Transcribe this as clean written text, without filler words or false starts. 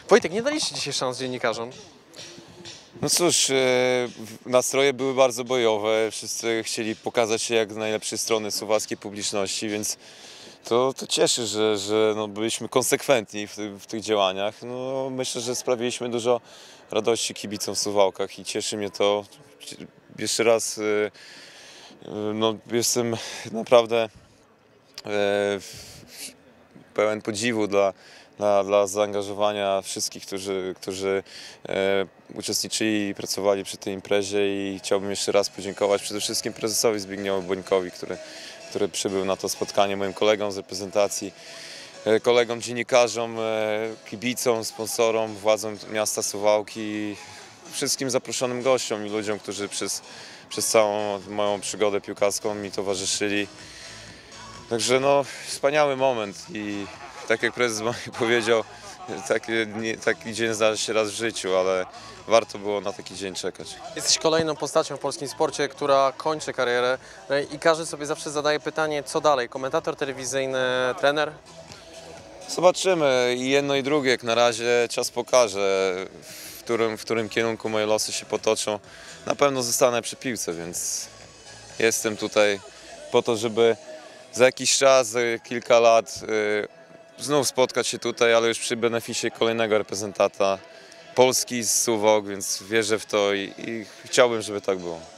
Wojtek, nie daliście dzisiaj szans dziennikarzom. No cóż, nastroje były bardzo bojowe, wszyscy chcieli pokazać się jak z najlepszej strony słowackiej publiczności, więc to cieszy, że no, byliśmy konsekwentni w tych działaniach. No, myślę, że sprawiliśmy dużo radości kibicom w Suwałkach i cieszy mnie to. Jeszcze raz no, jestem naprawdę pełen podziwu dla zaangażowania wszystkich, którzy uczestniczyli i pracowali przy tej imprezie i chciałbym jeszcze raz podziękować przede wszystkim prezesowi Zbigniewowi Bońkowi, który przybył na to spotkanie, moim kolegom z reprezentacji, kolegom dziennikarzom, kibicom, sponsorom, władzom miasta Suwałki, wszystkim zaproszonym gościom i ludziom, którzy przez całą moją przygodę piłkarską mi towarzyszyli. Także no, wspaniały moment i tak jak prezes powiedział, taki dzień zdarzy się raz w życiu, ale warto było na taki dzień czekać. Jesteś kolejną postacią w polskim sporcie, która kończy karierę i każdy sobie zawsze zadaje pytanie, co dalej? Komentator telewizyjny, trener? Zobaczymy i jedno i drugie, jak na razie czas pokaże, w którym kierunku moje losy się potoczą. Na pewno zostanę przy piłce, więc jestem tutaj po to, żeby za jakiś czas, za kilka lat znów spotkać się tutaj, ale już przy beneficie kolejnego reprezentanta Polski z Suwałk, więc wierzę w to i chciałbym, żeby tak było.